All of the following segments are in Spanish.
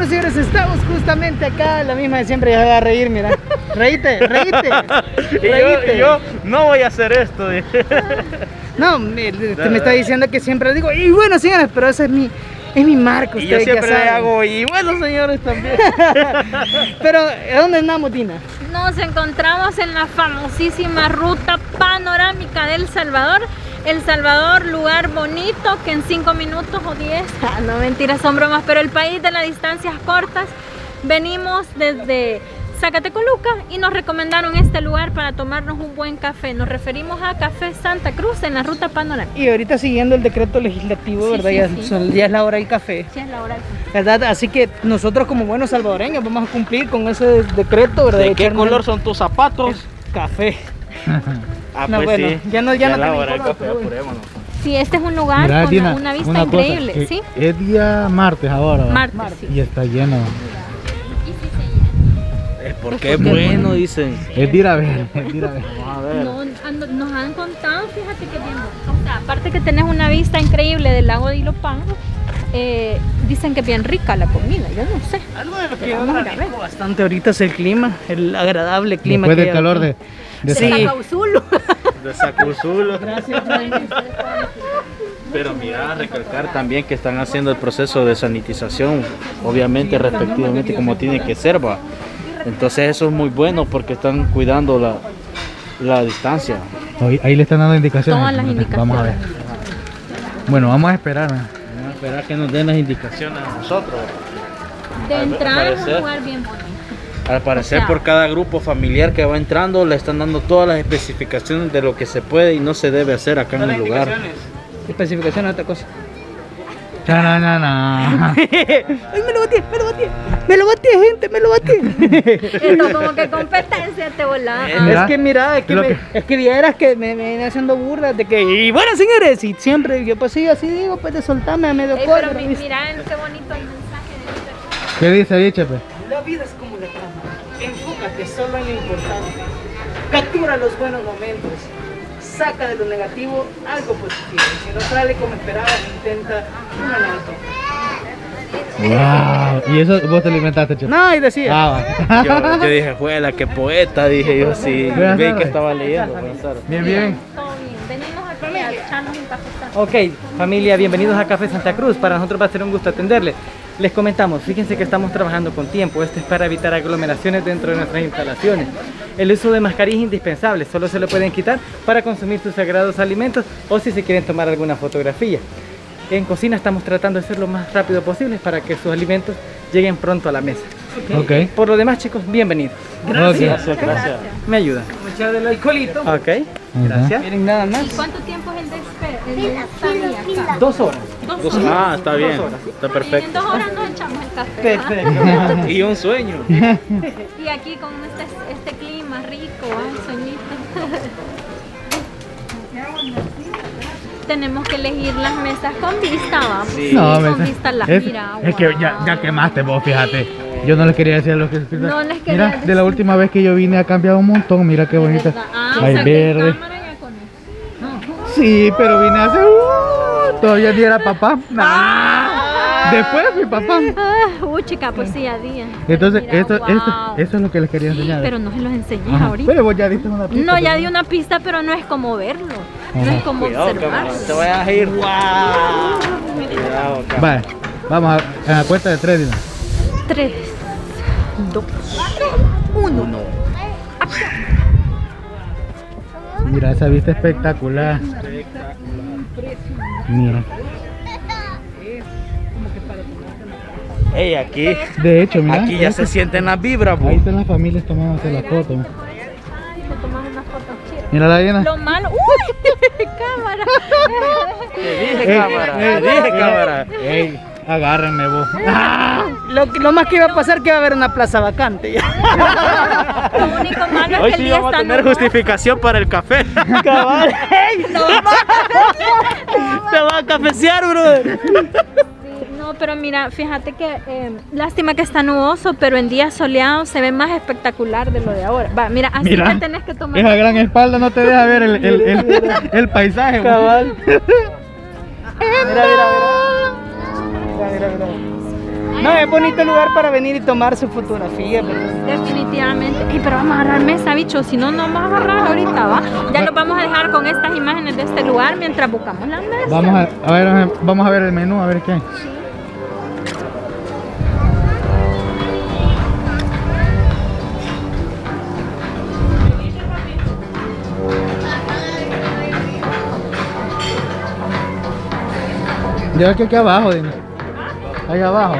Bueno, señores, estamos justamente acá, la misma de siempre, ya va a reír, mira. Reíte, reíte. Y yo no voy a hacer esto. No, me está diciendo que siempre digo, y bueno, señores, pero ese es mi marco. Y yo siempre le hago, y bueno, señores, también. Pero, ¿dónde andamos, Dina? Nos encontramos en la famosísima ruta panorámica de El Salvador. El Salvador, lugar bonito que en 5 minutos o 10, no mentiras, son bromas, pero el país de las distancias cortas. Venimos desde Zacatecoluca y nos recomendaron este lugar para tomarnos un buen café. Nos referimos a Café Santa Cruz en la ruta panorámica. Y ahorita siguiendo el decreto legislativo, Sí, ¿verdad? sí, Ya es la hora del café. Sí, es la hora del café. ¿Verdad? Así que nosotros como buenos salvadoreños vamos a cumplir con ese decreto, ¿verdad? ¿De qué color son tus zapatos? Café. Ah, No, pues bueno, sí. ya no la tiene hora del color, café, pero bueno. apurémonos. Sí, este es un lugar Mira, con Dina, una vista una cosa, increíble, ¿sí? Es día martes ahora, ¿va? Martes, sí. Y está lleno. Es porque es bueno, dicen. Es de ir a ver, es de ir a ver. Vamos a ver. Nos han contado, fíjate que bien, o sea, aparte que tenés una vista increíble del lago de Ilopango, dicen que es bien rica la comida, yo no sé. Algo de lo que Pero yo vamos a ver. agradezco bastante ahorita es el clima, el agradable clima. Después que del hay calor aquí. de Sí. Zacauzulo. De Sacuzulo. Gracias, Pero mira, recalcar también que están haciendo el proceso de sanitización, obviamente, respectivamente, como tiene que ser, va. Entonces eso es muy bueno porque están cuidando la distancia. Ahí le están dando indicaciones. Todas las indicaciones. Vamos a ver. Bueno, vamos a esperar. Vamos a esperar que nos den las indicaciones a nosotros. De Al entrada es un parecer- lugar bien bonito. Al parecer, O sea, por cada grupo familiar que va entrando, le están dando todas las especificaciones de lo que se puede y no se debe hacer acá en el lugar. Especificación es otra cosa. Chananana. ¡Ay, me lo batí! ¡Me lo batí, gente! ¡Me lo batí! esto como que competencia te volaba. Mira, Es que mira, lo es que vieras que me viene haciendo burlas de que, y bueno, señores, y siempre, yo pues sí, así digo, pues de soltarme a medio Ey, cuadro. pero mira qué bonito el mensaje de este. ¿Qué dice ahí, Chepe? La vida es como la cama, enfócate solo en lo importante, captura los buenos momentos, saca de lo negativo algo positivo, y si no sale como esperabas, intenta un análisis. Wow. ¿Y eso vos te alimentaste, Chepe? No, y decía, Ah, va. Yo dije, juela, qué poeta, dije yo, sí. Buenas Vi que tardes. estaba leyendo. Buenas tardes. Bien, bien. Todo bien. Venimos aquí a echarnos un café. ok, familia, bienvenidos a Café Santa Cruz. Para nosotros va a ser un gusto atenderles. Les comentamos, fíjense que estamos trabajando con tiempo. Esto es para evitar aglomeraciones dentro de nuestras instalaciones. El uso de mascarilla es indispensable, solo se lo pueden quitar para consumir sus sagrados alimentos o si se quieren tomar alguna fotografía. En cocina estamos tratando de ser lo más rápido posible para que sus alimentos lleguen pronto a la mesa. Ok. Por lo demás, chicos, bienvenidos. Gracias, gracias. Me ayudan. Echar del alcoholito. Ok. Gracias. Miren nada más. ¿Cuánto tiempo es el de estadía acá? 2 horas. Ah, está bien, está En perfecto. 2 horas nos echamos el café. Perfecto. Y un sueño. Y aquí con este clima rico, sueñito. Tenemos que elegir las mesas con vista, vamos. Sí. No, con ves, vista a las es que ya quemaste vos, fíjate. Yo no les quería decir lo que No les quería Mira, decir. de la última vez que yo vine ha cambiado un montón. Mira qué bonita. Ah, Hay saqué verde. cámara ya con eso. Sí, pero vine hace. Todavía ni era papá. Después fui papá. Chica, pues sí, a día. Entonces, Mira, eso wow. es lo que les quería enseñar. Pero no se los enseñé Ajá. ahorita. Pero vos ya diste una pista. No, ya pero- di una pista, pero no es como verlo. No Ajá. es como Cuidado, observar. cámara, te vayas a ir. ¡Wow! Cuidado, cámara. Vale, vamos a la cuenta de 3, Dina. 3, 2, 1. Mira esa vista espectacular. Mira. Ey, aquí, De hecho, mira. aquí ya se sienten las vibras, Ahí bu. están las familias tomándose la foto. Ay, le tomas una foto chida. Mira la Diana. Lo malo. ¡Uy! Cámara. Te dije, cámara, te dije, cámara. Ey, agárrenme vos. Lo más que iba a pasar que iba a haber una plaza vacante. Lo único malo es Hoy que el sí día vamos a está tener nublado. justificación para el café. Cabal. Te va a cafecear, brother. Sí, no, pero mira, fíjate que lástima que está nuboso, pero en días soleados se ve más espectacular de lo de ahora. Va, mira, así Mira, que tenés que tomar. esa gran espalda no te deja ver el paisaje. vos. Cabal. Mira. Ay, No, es bonito lugar para venir y tomar su fotografía. Definitivamente. Ey, pero vamos a agarrar mesa, bicho. Si no, no vamos a agarrar ahorita, ¿va? Ya los vamos a dejar con estas imágenes de este lugar mientras buscamos la mesa. Vamos a ver el menú, a ver qué hay. Yo que aquí abajo, dime. Ahí abajo.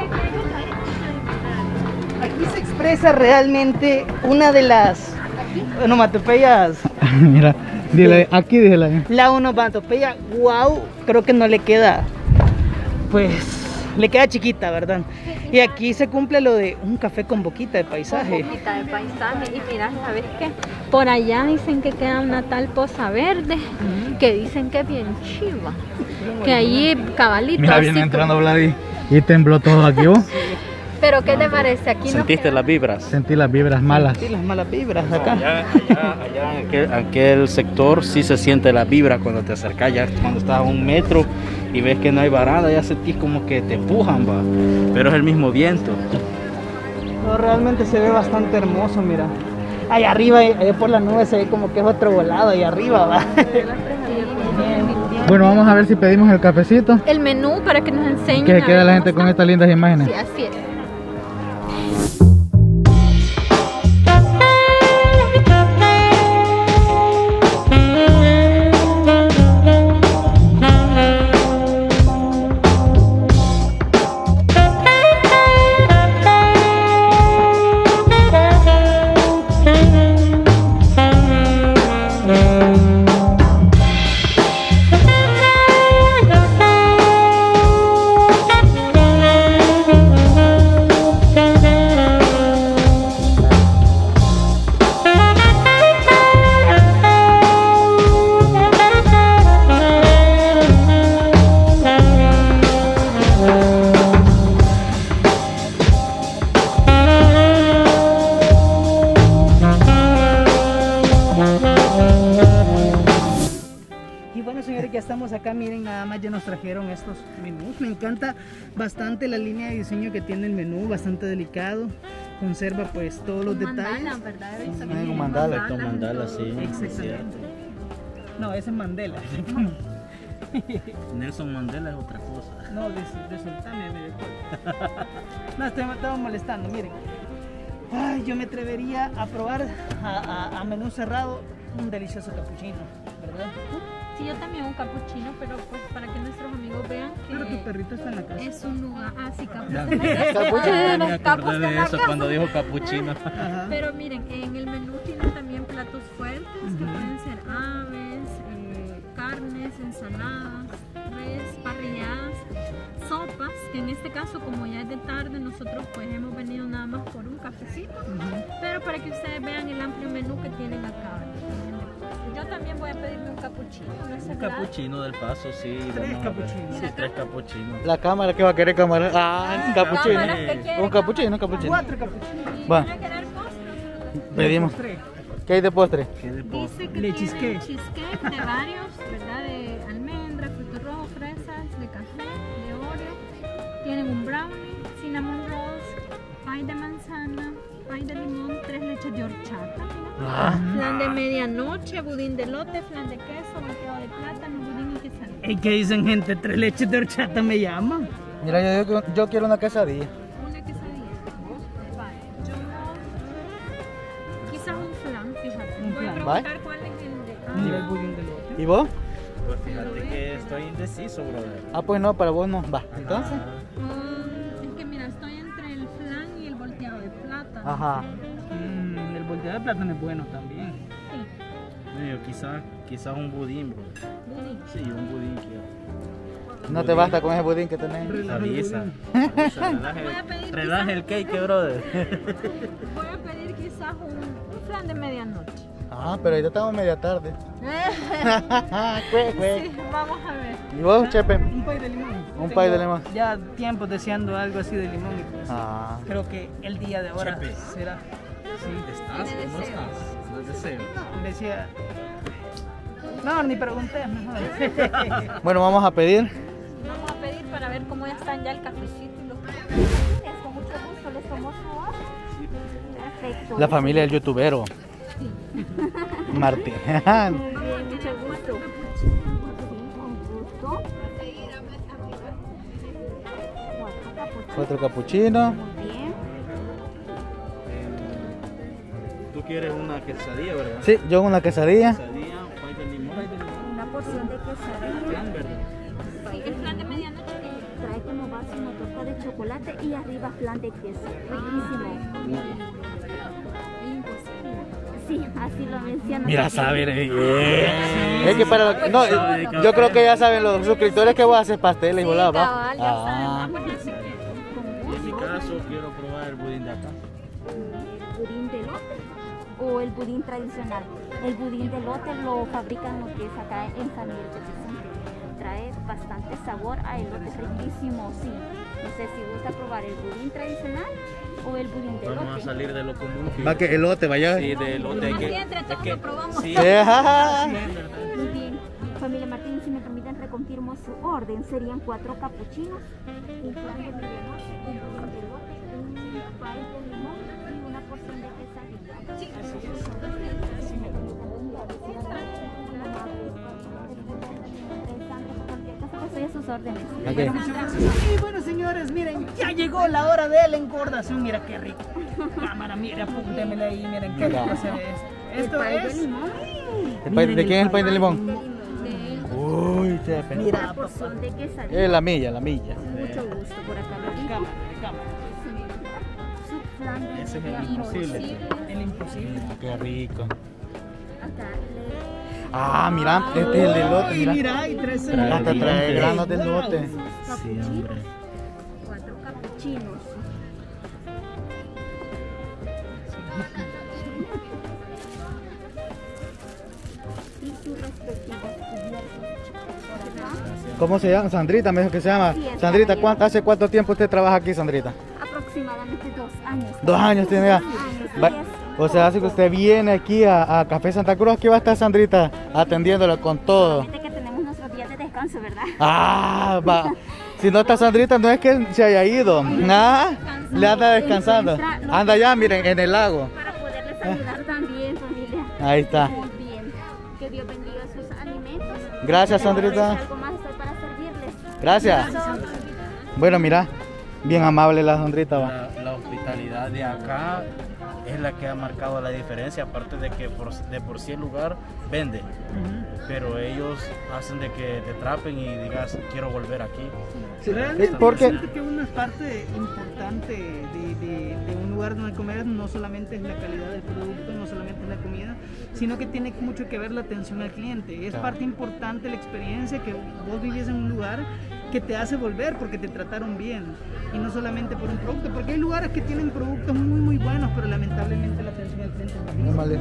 Aquí se expresa realmente una de las onomatopeyas. Mira, dile, aquí dígela. La onomatopeya, wow, creo que no le queda, pues, le queda chiquita, ¿verdad? Y aquí se cumple lo de un café con boquita de paisaje. Con boquita de paisaje. Y mira, ¿sabes qué? Por allá dicen que queda una tal poza verde, que dicen que es bien chiva. Que allí cabalito. Mira, viene entrando Vladi y tembló todo aquí, ¿vos? Pero ¿qué te parece? Aquí ¿Sentiste las vibras? Sentí las vibras malas. Sí, las malas vibras acá. Allá en aquel sector sí se siente la vibra cuando te acercas, ya cuando estás a 1 metro y ves que no hay baranda, ya sentís como que te empujan, va. Pero es el mismo viento. No, realmente se ve bastante hermoso, mira. Allá arriba, por la nube se ve como que es otro volado, ahí arriba, va. Bueno, vamos a ver si pedimos el cafecito. El menú para que nos enseñen. Que queda la gente con estas lindas imágenes. Sí, así es. Ya estamos acá, miren, nada más ya nos trajeron estos menús. Me encanta bastante la línea de diseño que tiene el menú, bastante delicado. Conserva pues todos los detalles. Mandala, ¿verdad? Un mandala. Mandala, sí. Exactamente. No, ese es Mandela. Nelson Mandela es otra cosa. No, de soltarme, no, estamos molestando, miren. Ay, yo me atrevería a probar a menú cerrado un delicioso capuchino, ¿verdad? Sí, yo también un capuchino, pero pues para que nuestros amigos vean que pero tu perrito está en la casa. es un lugar, sí, Me acordé de eso cuando dijo capuchino. Ajá. Pero miren, en el menú tienen también platos fuertes que pueden ser aves, carnes, ensaladas, res, parrilladas, sopas, que en este caso como ya es de tarde nosotros pues hemos venido nada más por un cafecito, pero para que ustedes vean el amplio menú que tienen acá. Yo también voy a pedirme un capuchino, ¿no es Un capuchino del Paso, sí. 3 capuchinos. Sí, 3 capuchinos. La cámara que va a querer cámara. Ah, capuchino. Un capuchino, 4 capuchinos. ¿Y Va. van a querer postres? Pedimos. ¿Qué hay de postre? Dice que Le tiene cheesecake. cheesecake de varios, ¿verdad? De almendra, frutos rojos, fresas, de café, de Oreo. Tienen un brownie, cinnamon rolls, pie de manzana, pie de limón, 3 leches de horchata. Flan de medianoche, budín de elote, flan de queso, volteado de plátano, budín y quesadilla. ¿Y qué dicen, gente? 3 leches de horchata me llaman. Mira, yo quiero una quesadilla. Una quesadilla. Vale. Yo quizás un flan, fíjate. Un Voy a flan. preguntar cuál es el de. Mira el budín de lote. ¿Y vos? Pues fíjate que estoy indeciso, brother. Ah, pues no, para vos no. Va, entonces. Es que mira, estoy entre el flan y el volteado de plátano. Ajá. El volteado de plátano es bueno también. Sí, Yo quizás un budín, bro. budín. Sí, un budín quiero. No te basta con ese budín que tenés. Avisa. Voy a pedir Relaje el cake, brother. Voy a pedir quizás un flan de medianoche. Ah, pero ahorita estamos media tarde. Sí, vamos a ver. ¿Y vos, Chepe? Un pay de limón. Un pay de limón. Ya tiempo deseando algo así de limón y pues Ah. creo que el día de ahora Chepe. será. Sí. ¿Estás o no estás? No deseo. Decía. No, ni pregunté, mejor. Bueno, vamos a pedir. Vamos a pedir para ver cómo ya están ya el cafecito y los... Con mucho gusto, les tomo su orden. Perfecto. La familia del youtubero. Martín. Muy bien, mucho gusto. Sí, con gusto. 4 capuchinos. Muy bien. Tú quieres una quesadilla, ¿verdad? Sí, yo una quesadilla. Quesadilla, pay de limón. Una porción de quesadilla. Flan, ¿verdad? El flan de medianoche. Trae como base una torta de chocolate y arriba flan de queso. Riquísimo. Sí, así lo mencionan. Mira, saben. Es que para no, yo creo que ya saben los suscriptores que voy a hacer pasteles y volada, ¿va? cabal, ya Ah. En mi caso, quiero probar el budín de acá. ¿El budín de elote o el budín tradicional? El budín de elote lo fabrican lo que es acá en San Miguel de Tepezonte. Trae bastante sabor a elote, riquísimo, sí. No sé si gusta probar el budín tradicional o el budín de elote. Vamos a salir de lo común. Va que elote, vaya. Sí, de elote. Así entre todos lo probamos. Sí, Muy bien. Familia Martín, si me permiten reconfirmo su orden, serían 4 capuchinos, un flan de medianoche, un budín de elote, un pay de limón y una porción de quesadilla. Sí. Estoy a sus órdenes. Y bueno, señores, miren, ya llegó la hora de la engordación. Mira qué rico. Cámara, mira, apúntemela ahí. Miren qué rico se ve esto. Esto es. ¿De quién es el pay de limón? De- Uy, chefe. Mira, Una papá. porción de quesadilla. La milla, la milla. Mucho gusto por acá. Lolita. Cámara. Su flan de Ese es el medianoche. imposible. El imposible. Qué rico. Acá le Ah, mira, este es el elote, Ay, mira. mira, y tres Trae Hasta trae dientes. granos de elote. Sí, capuchinos. hombre. 4 capuchinos. Y sus respectivos cubiertos. Por acá, ¿Cómo se llama? Sandrita, me dijo que se llama. Sí, es Sandrita, Sandrita. ¿hace cuánto tiempo usted trabaja aquí, Sandrita? aproximadamente 2 años. 2 años tiene ya. 2 años, Va- así es. O sea, así que usted viene aquí a Café Santa Cruz, aquí va a estar Sandrita atendiéndola con todo. Solamente que tenemos nuestros días de descanso, ¿verdad? Ah, va. Si no está Sandrita, no es que se haya ido. Ah, le anda descansando. Anda ya, miren, en el lago. Para poderles ayudar también, familia. Ahí está. Muy bien. Que Dios bendiga sus alimentos. Gracias, Si les Sandrita. ofrece algo más, estoy para servirles. Gracias. Bueno, mira, bien amable la Sandrita, va. La hospitalidad de acá es la que ha marcado la diferencia, aparte de que de por sí el lugar vende, pero ellos hacen de que te atrapen y digas quiero volver aquí. Realmente porque- yo siento que una parte importante de un lugar donde comer no solamente es la calidad del producto, no solamente es la comida, sino que tiene mucho que ver la atención al cliente. Es Claro. parte importante la experiencia que vos vivies en un lugar que te hace volver porque te trataron bien y no solamente por un producto, porque hay lugares que tienen productos muy buenos, pero lamentablemente la atención al cliente es No malísima.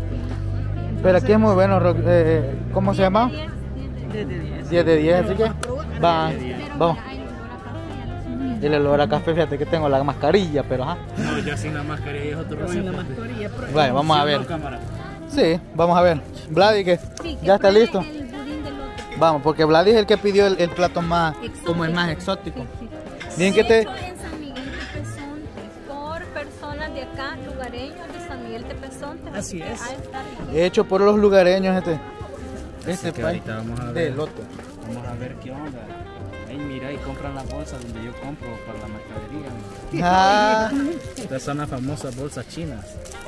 mal. Pero aquí es muy bueno, ¿cómo se llama? 10 de 10. 10 de 10, así que va, vamos. Hay olor a café, a los El olor a café, fíjate que tengo la mascarilla, pero ajá. No, ya sin la mascarilla es otro Sin rollo. la mascarilla, pero- Bueno, vamos a ver. No, cámara. Sí, vamos a ver. Vladi, que Sí, que ya está trae listo. El budín de elote. Vamos, porque Vladi es el que pidió el plato más, como el más exótico. Bien que te... Hecho en San Miguel Tepezonte, por personas de acá, lugareños de San Miguel Tepezonte. Así que es. ha de estar rico. Hecho por los lugareños Así que pay ahorita vamos a de ver. elote. Vamos a ver qué onda. Ahí mira y compran las bolsas donde yo compro para la mercadería. Ah, Estas son las famosas bolsas chinas.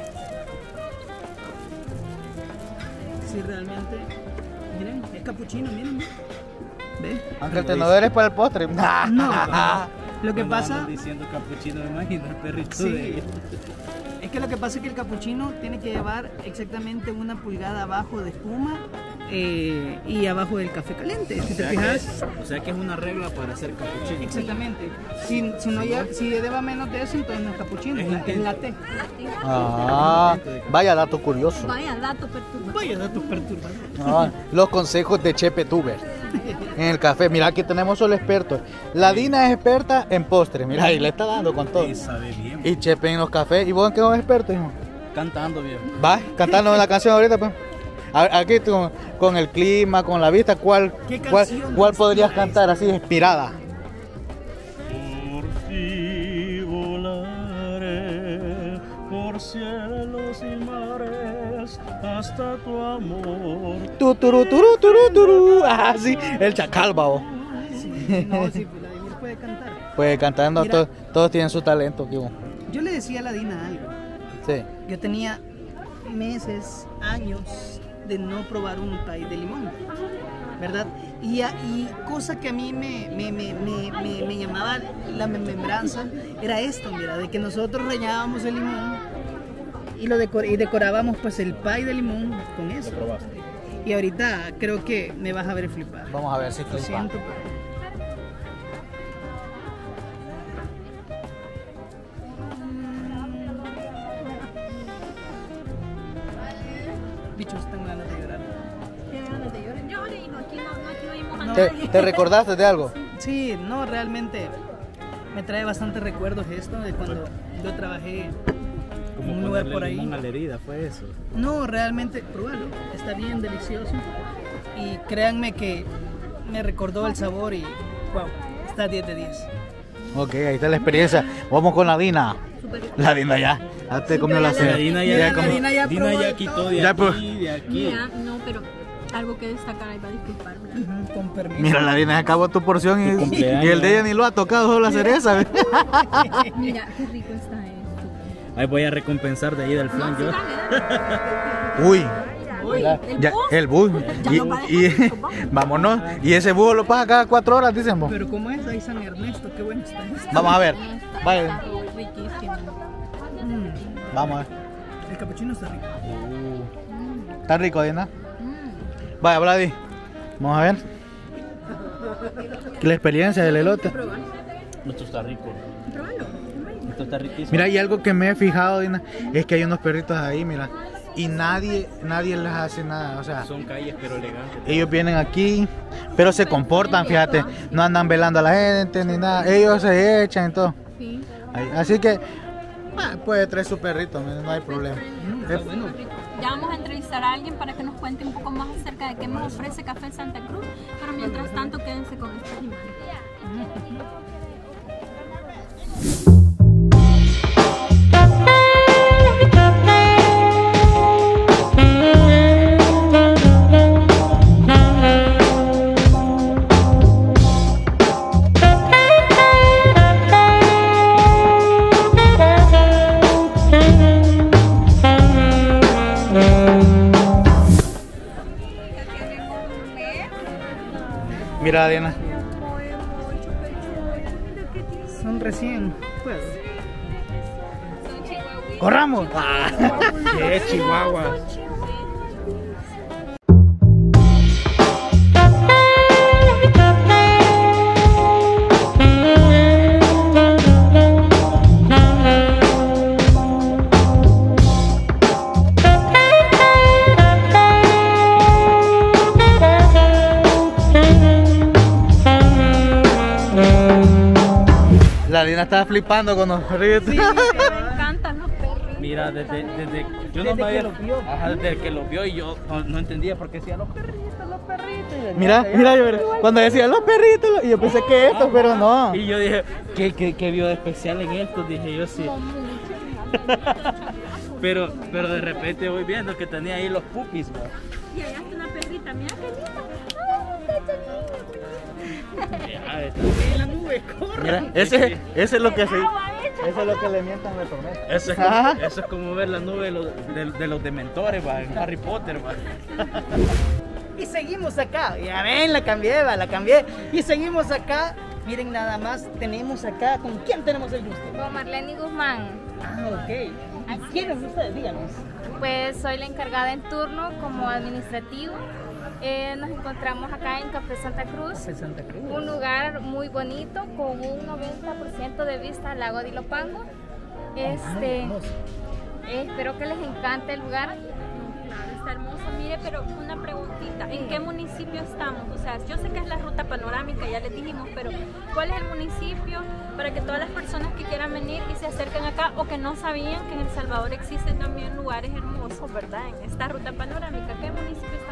Sí, realmente. Miren, es capuchino, miren. ¿Ve? aunque el tenedor es para el postre. No. Lo que Cuando pasa andan diciendo capuchino, me imagino el perrito de sí, ellos. es que lo que pasa es que el capuchino tiene que llevar exactamente 1 pulgada abajo de espuma y abajo del café caliente. Si te fijas, O sea que es una regla para hacer capuchino. exactamente. Si lleva menos de eso, entonces no es capuchino, es latte. Ah, vaya dato curioso. Vaya dato perturbador. Vaya datos perturbadores. Ah, los consejos de Chepe Tuber en el café. Mira, aquí tenemos solo expertos. La Dina es experta en postres. Mira, y le está dando con todo. Y sabe bien. Y Chepe en los cafés. ¿Y vos en qué sos experto, hijo? Cantando bien. Va, cantando la canción ahorita, pues. Aquí con el clima, con la vista, ¿cuál ¿Qué canción podrías inspira cantar así inspirada? hasta tu amor. Turu. Ah, sí, el chacal, babo. Sí, no, sí, pues Vladimir puede cantar. Pues cantando, Mira. todos tienen su talento, tío. Yo le decía a la Dina algo. Sí. Yo tenía meses, años de no probar un pay de limón, ¿verdad? Y cosa que a mí me llamaba la membranza era esto, mira, de que nosotros rellenábamos el limón y decorábamos pues el pay de limón con eso. Y ahorita creo que me vas a ver flipar. Vamos a ver si Lo flipa. siento, pero... Bichos, tengo ganas de llorar. ¿Tienes ganas de llorar? Llore, hijo, aquí no vimos a ¿Te, nadie. te recordaste de algo? Sí, no, realmente me trae bastantes recuerdos esto de cuando yo trabajé en un lugar por ahí. A la herida, fue eso. No, realmente, pruébalo, está bien delicioso. Y créanme que me recordó el sabor y wow, está 10 de 10. Ok, ahí está la experiencia. Vamos con la Dina. La Dina ya te comió la cena. Dina ya como- Dina ya Dina probó ya de quitó todo. de Ya, aquí, pues. de aquí. Mira, no, pero algo que destacar, ahí va a disculparme. Ujú, con permiso. Mira, la Dina se acabó tu porción Tu y cumpleaños. el de ella ni lo ha tocado, solo la cereza. Mira, qué rico está esto. Ahí voy a recompensar de ahí del flan yo. Uy, Uy, ya, el bus. Y vámonos. Y ese bus lo pasa cada 4 horas, dicen vos. Pero como es ahí San Ernesto, qué bueno está esto. Vamos a ver. Vaya. Está riquísimo. Vamos a ver. El capuchino está rico. Está rico, Dina. Vaya, Vladi. Vamos a ver. La experiencia del elote. Esto está rico. Esto está riquísimo. Mira, y algo que me he fijado, Dina, es que hay unos perritos ahí, mira. Y nadie les hace nada. O sea, Son calles pero elegantes. ellos vienen aquí, pero se comportan, fíjate. No andan velando a la gente ni nada. Ellos se echan y todo. Sí. Ahí. Así que puede traer su perrito, no hay problema. Está bueno. Ya vamos a entrevistar a alguien para que nos cuente un poco más acerca de qué nos ofrece Café Santa Cruz, pero mientras tanto quédense con estas imágenes. Mira, Diana. Son recién. Pues, ¡Corramos! ¡Qué chihuahua! La Dina estaba flipando con los perritos. Me encantan los perros. Mira, desde yo Desde no me había, que lo vio. Ajá, desde que lo vio y yo no entendía por qué decía los perritos. Mira, cuando decía los perritos, y yo pensé que estos, pero no. Y yo dije, ¿qué vio de especial en esto? Dije yo sí. pero de repente voy viendo que tenía ahí los pupis, ¿no? Y allá está una perrita, mira qué linda. la nube, corre. Mira, ese es lo que se, eso es lo que le mientan de torneo. Eso es como ver la nube de los dementores, va, en Harry Potter, va. Y seguimos acá. Ya ven, la cambié, va, la cambié. Y seguimos acá. Miren, nada más tenemos acá. ¿Con quién tenemos el gusto? Con Marlene Guzmán. Ah, ok. ¿Quiénes ustedes? Díganos. Pues soy la encargada en turno como administrativo. Nos encontramos acá en Café Santa Cruz, De Santa Cruz. un lugar muy bonito con un 90% de vista al lago de Ilopango. hermoso. Espero que les encante el lugar. Claro, está hermoso. Mire, pero una preguntita. ¿En qué municipio estamos? O sea, yo sé que es la ruta panorámica, ya les dijimos, pero ¿cuál es el municipio para que todas las personas que quieran venir y se acerquen acá o que no sabían que en El Salvador existen también lugares hermosos, ¿verdad? En esta ruta panorámica, ¿qué municipio estamos acá?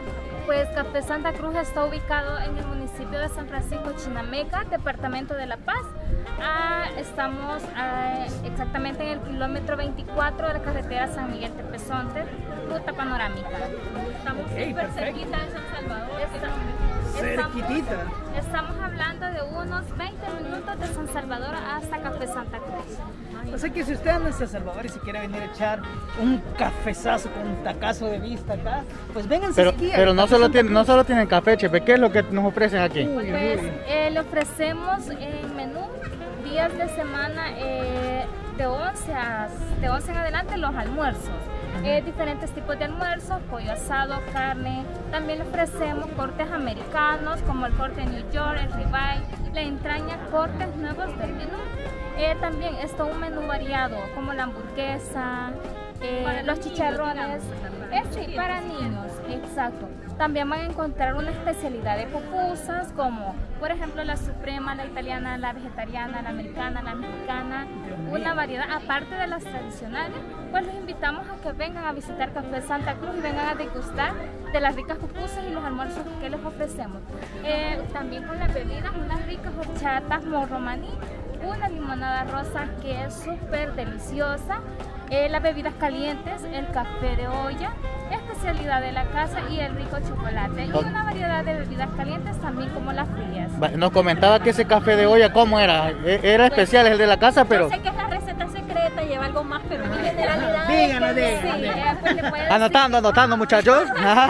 Pues Café Santa Cruz está ubicado en el municipio de San Francisco Chinameca, departamento de La Paz. Estamos exactamente en el kilómetro 24 de la carretera San Miguel Tepezonte, ruta panorámica. Estamos súper cerquita de San Salvador. Cerquitita. Estamos hablando de unos 20 minutos de San Salvador hasta Café Santa Cruz. O sea que si usted anda en San Salvador y si quiere venir a echar un cafezazo con un tacazo de vista acá, pues vénganse aquí. Pero no solo tienen café, Chepe. ¿Qué es lo que nos ofrecen aquí? Pues le ofrecemos en menú días de semana de 11 en adelante los almuerzos. Diferentes tipos de almuerzos, pollo asado, carne. También le ofrecemos cortes americanos como el corte New York, el ribeye, la entraña, cortes nuevos del menú. También está un menú variado como la hamburguesa, los chicharrones, sí, para niños, exacto. También van a encontrar una especialidad de pupusas como por ejemplo la suprema, la italiana, la vegetariana, la americana, la mexicana, una variedad aparte de las tradicionales. Pues los invitamos a que vengan a visitar Café Santa Cruz y vengan a degustar de las ricas pupusas y los almuerzos que les ofrecemos. También con las bebidas, unas ricas horchatas morro maní, una limonada rosa que es súper deliciosa, las bebidas calientes, el café de olla, especialidad de la casa y el rico chocolate, y una variedad de bebidas calientes también como las frías. Nos comentaba que ese café de olla, ¿cómo era? Era especial, es el de la casa, pero... Yo sé que es la receta secreta, lleva algo más, pero en generalidad... Díganos. Anotando, muchachos.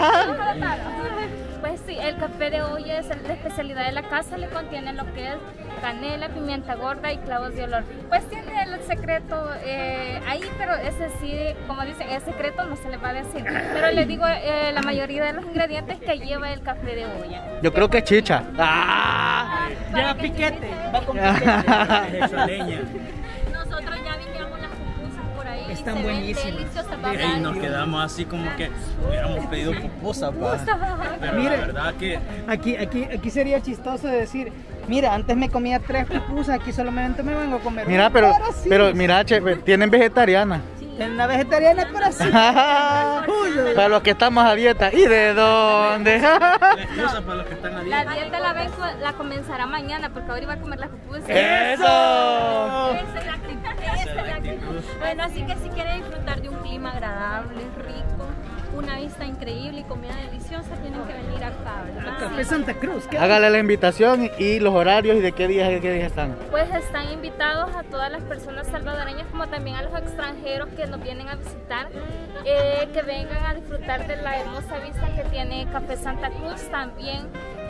Pues sí, el café de olla es la especialidad de la casa, le contiene lo que es canela, pimienta gorda y clavos de olor. Pues tiene el secreto ahí, pero ese sí, como dicen, es secreto, no se les va a decir. Pero les digo la mayoría de los ingredientes que lleva el café de olla. Yo creo que es chicha. Lleva piquete, va con piquete. Nosotros ya vivíamos las pupusas por ahí. Están buenísimas. Y nos quedamos así como que hubiéramos pedido pupusas, pero Mire, la verdad que aquí sería chistoso de decir, mira, antes me comía 3 pupusas, aquí solamente me vengo a comer. Mira, una. pero mira, Chepe, tienen vegetariana. En la vegetariana, pero sí. Para los que estamos a dieta. ¿Y de dónde? la excusa para los que están a La dieta. dieta la comenzará mañana porque ahora iba a comer las pupusas. ¡Eso! Esa es la actitud. Bueno, así que si quieren disfrutar de un clima agradable, rico, una vista increíble y comida deliciosa, tienen que venir acá, ¿verdad? Café Santa Cruz. Hágale la invitación y los horarios y de qué días están. Pues están invitados a todas las personas salvadoreñas como también a los extranjeros que nos vienen a visitar, que vengan a disfrutar de la hermosa vista que tiene Café Santa Cruz. También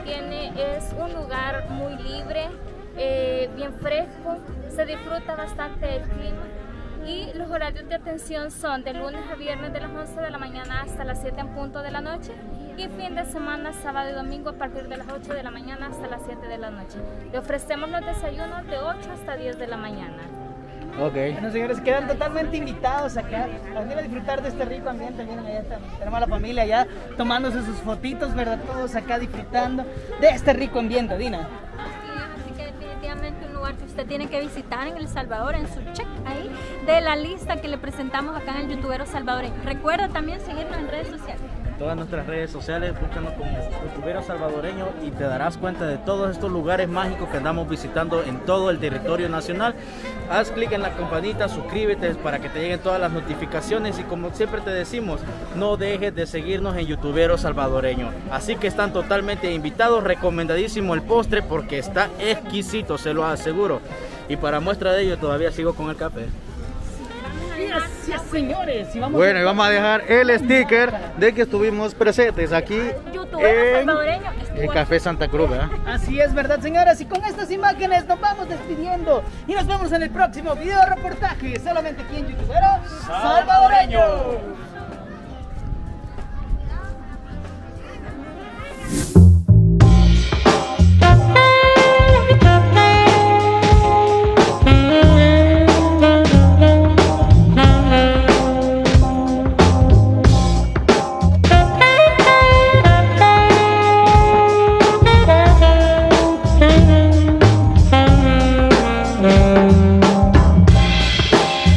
es un lugar muy libre, bien fresco, se disfruta bastante el clima. Y los horarios de atención son de lunes a viernes de las 11 de la mañana hasta las 7 en punto de la noche, y fin de semana, sábado y domingo a partir de las 8 de la mañana hasta las 7 de la noche. Le ofrecemos los desayunos de 8 hasta 10 de la mañana. Ok. Bueno, señores, quedan totalmente invitados acá a venir a disfrutar de este rico ambiente. Miren, allá tenemos a la familia allá tomándose sus fotitos, ¿verdad? Todos acá disfrutando de este rico ambiente, Dina. Así que definitivamente un lugar que usted tiene que visitar en El Salvador, en su check ahí de la lista que le presentamos acá en el YouTubero Salvadoreño. Recuerda también seguirnos en redes sociales. Todas nuestras redes sociales, búscanos como YouTubero Salvadoreño y te darás cuenta de todos estos lugares mágicos que andamos visitando en todo el territorio nacional. Haz clic en la campanita, suscríbete para que te lleguen todas las notificaciones, y como siempre te decimos, no dejes de seguirnos en YouTubero Salvadoreño. Así que están totalmente invitados, recomendadísimo el postre porque está exquisito, se lo aseguro. Y para muestra de ello todavía sigo con el café. Gracias, señores. Y vamos Bueno, y vamos a dejar el sticker de que estuvimos presentes aquí YouTubero en Salvadoreño. el Café Santa Cruz, ¿verdad? Así es, ¿verdad, señoras? Y con estas imágenes nos vamos despidiendo y nos vemos en el próximo video reportaje, solamente aquí en YouTubero Salvadoreño.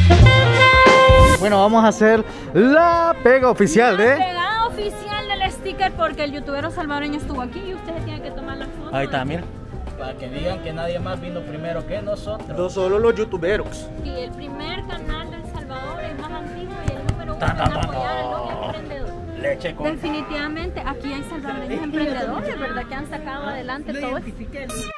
Bueno, vamos a hacer la pega oficial de... La pegada oficial del sticker sticker porque el youtuber salvadoreño estuvo aquí y usted se tiene que tomar la foto. Ahí está, mira. Para que digan que nadie más vino primero que nosotros. No solo los youtuberos. Sí, el primer canal de El Salvador, el más antiguo y el número 1 en apoyar al loco emprendedor. Leche con... Definitivamente aquí hay salvadoreños emprendedores, ¿verdad? Que han sacado adelante todo esto.